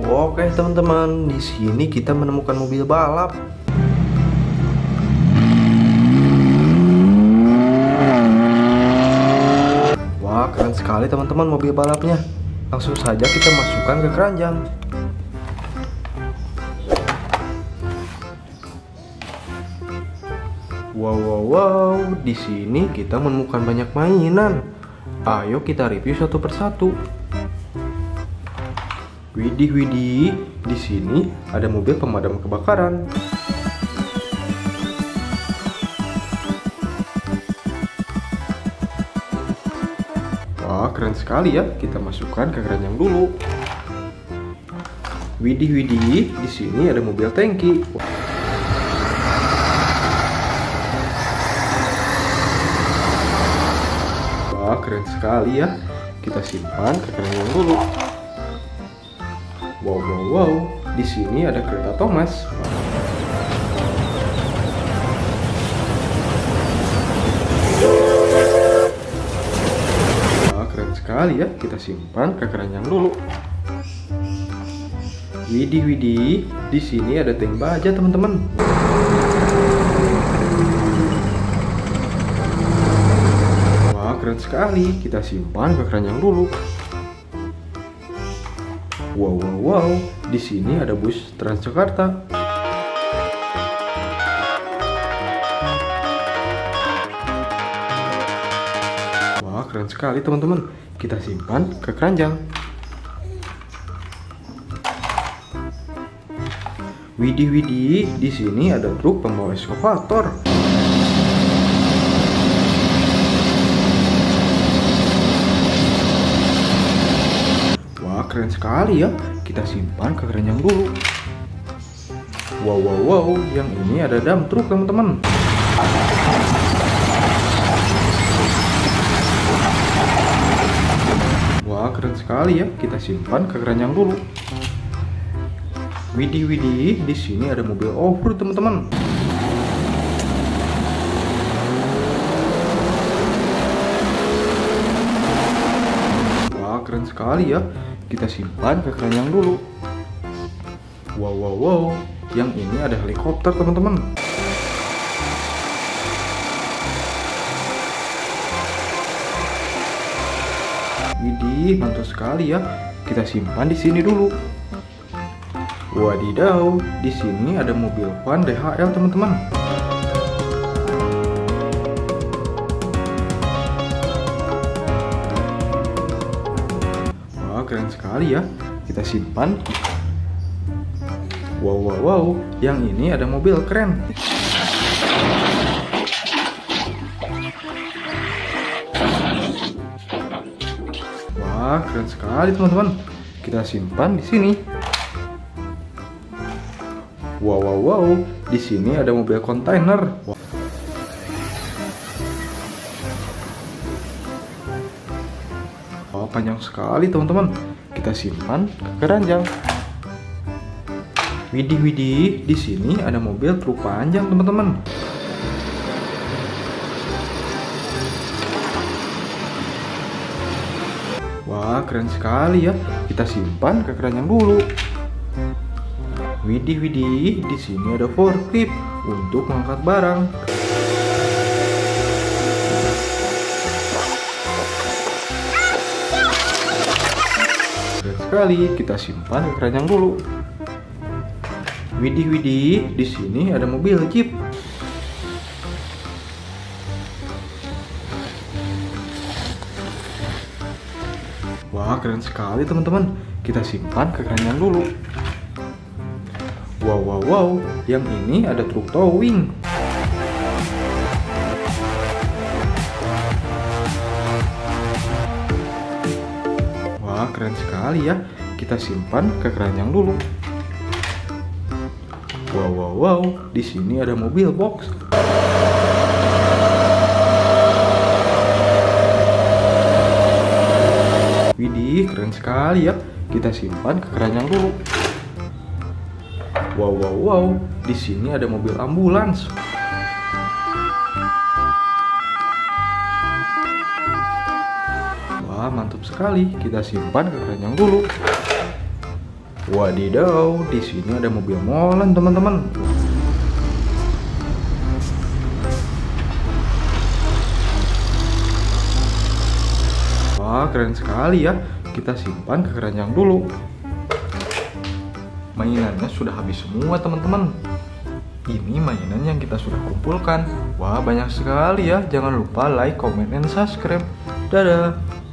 Oke teman-teman, di sini kita menemukan mobil balap. Wah, keren sekali teman-teman mobil balapnya. Langsung saja kita masukkan ke keranjang. Wow, di sini kita menemukan banyak mainan. Ayo kita review satu persatu. Widih, di sini ada mobil pemadam kebakaran. Wah, keren sekali ya. Kita masukkan ke keranjang dulu. Widih, di sini ada mobil tangki. Wah, keren sekali ya. Kita simpan ke keranjang dulu. Wow, di sini ada kereta Thomas. Wah, keren sekali ya. Kita simpan ke keranjang dulu. Widih, di sini ada tank baja teman-teman. Wah, keren sekali. Kita simpan ke keranjang dulu. Wow, di sini ada bus Transjakarta. Wah, keren sekali teman-teman. Kita simpan ke keranjang. Widih, di sini ada truk pembawa eskavator. Keren sekali ya. Kita simpan ke keranjang dulu. Wow, yang ini ada dump truk teman-teman. Wah, keren sekali ya. Kita simpan ke keranjang dulu. Widih, di sini ada mobil off-road teman-teman. Wah, keren sekali ya. Kita simpan ke keranjang dulu. Wow, yang ini ada helikopter teman-teman. Widih, mantul sekali ya. Kita simpan di sini dulu. Wadidaw, di sini ada mobil van DHL teman-teman. Keren sekali ya. Kita simpan. Wow, yang ini ada mobil keren. Wah, keren sekali teman-teman. Kita simpan di sini. Wow, di sini ada mobil kontainer. Wah, panjang sekali teman-teman. Kita simpan ke keranjang. Widih, di sini ada mobil truk panjang teman-teman. Wah, keren sekali ya. Kita simpan ke keranjang dulu. Widih, di sini ada forklift untuk mengangkat barang. Sekali kita simpan ke keranjang dulu. Widih, di sini ada mobil jeep. Wah, keren sekali teman-teman. Kita simpan ke keranjang dulu. Wow, yang ini ada truk towing. Wah, keren sekali ya. Kita simpan ke keranjang dulu. Wow, di sini ada mobil box. Widih, keren sekali ya. Kita simpan ke keranjang dulu. Wow, di sini ada mobil ambulans. Wah, mantap sekali. Kita simpan ke keranjang dulu. Wadidaw, di sini ada mobil molen, teman-teman. Wah, keren sekali ya. Kita simpan ke keranjang dulu. Mainannya sudah habis semua, teman-teman. Ini mainan yang kita sudah kumpulkan. Wah, banyak sekali ya. Jangan lupa like, comment, and subscribe. Dadah.